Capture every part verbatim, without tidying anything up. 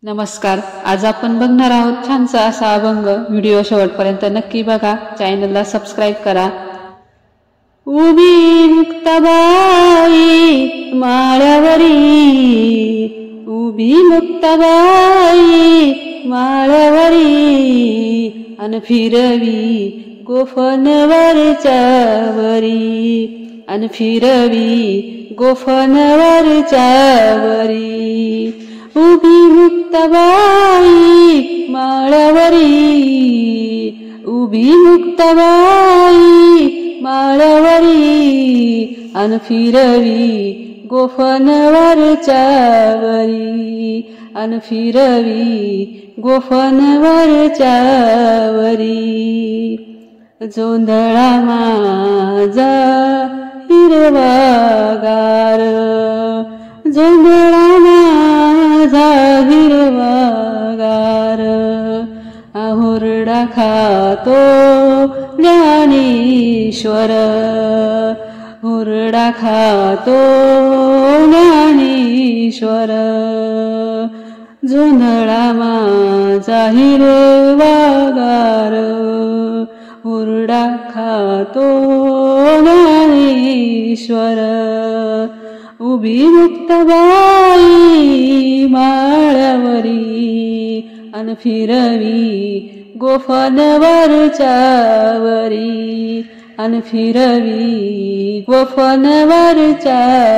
नमस्कार. आज आपण बघणार आहोत छानसा असा अभंग. व्हिडिओ शेवटपर्यंत नक्की बघा. चॅनलला सबस्क्राईब करा. उभी मुक्ताबाई माळ्यावरी, उभी मुक्ताबाई माळ्यावरी, अन फिरवी गोफणवरच्या वरी, अन फिरवी गोफणवरच्या वरी. उभी मुक्ताबाई माळ्यावरी, उभी मुक्ताबाई माळ्यावरी, अन फिरवी गोफणवरच्या वरी, अन फिरवी गोफणवरच्या वरी. जोंधळा माझा हिरवागार, जोंधळा माझा हिरवागार, हुरडा खातो ज्ञानेश्वर, हुरडा खातो ज्ञानेश्वर. जोंधळा माझा हिरवागार, हुरडा खातो ज्ञानेश्वर. उभी मुक्ताबाई माळ्यावरी, अन फिरवी गोफणवरच्या वरी, अन फिरवी गोफणवरच्या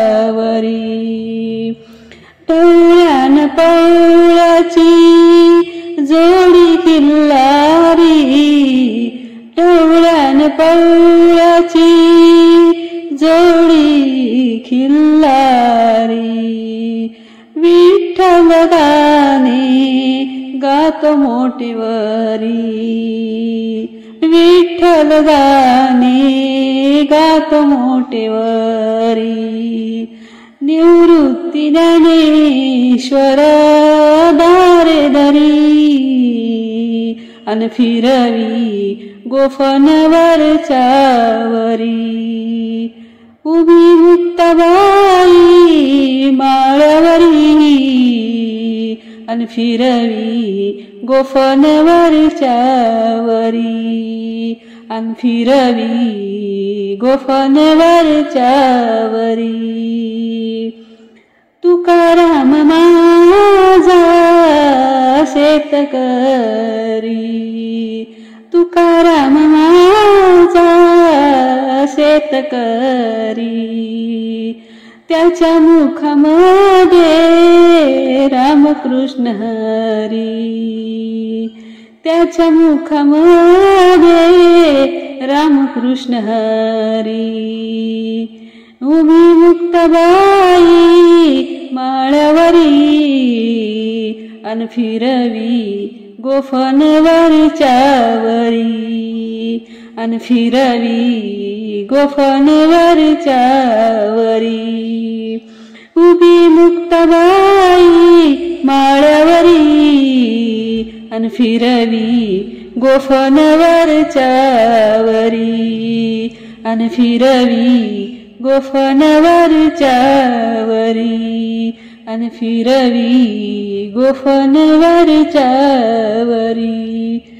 वरी. टवळ्यान पवळ्याची जोडी किल्लारी, टवळ्यान पवळ्याची जोडी खिल्लारी. विठ्ठल गाणे गातो मोठेवरी, विठ्ठल गाणे गातो मोठेवरी. निवृत्ती ज्ञानेश्वर दारे धरी, अन फिरवी गोफणवरच्या वरी. उभी मुक्ताबाई माळ्यावरी, अन फिरवी गोफणवरच्या वरी, अन फिरवी गोफणवरच्या वरी. तुकाराम माझा शेतकरी, तुकाराम माझा शेतकरी, त्याच्या मुखामध्ये रामकृष्ण हरी, त्याच्या मुखामध्ये रामकृष्ण हरी. उभी मुक्ताबाई माळ्यावरी, अन फिरवी गोफणवरच्या वरी, अन फिरवी गोफणवरच्या वरी. उभी मुक्ताबाई माळ्यावरी, अन फिरवी गोफणवरच्या वरी, अन फिरवी गोफणवरच्या वरी, अन फिरवी गोफणवरच्या वरी.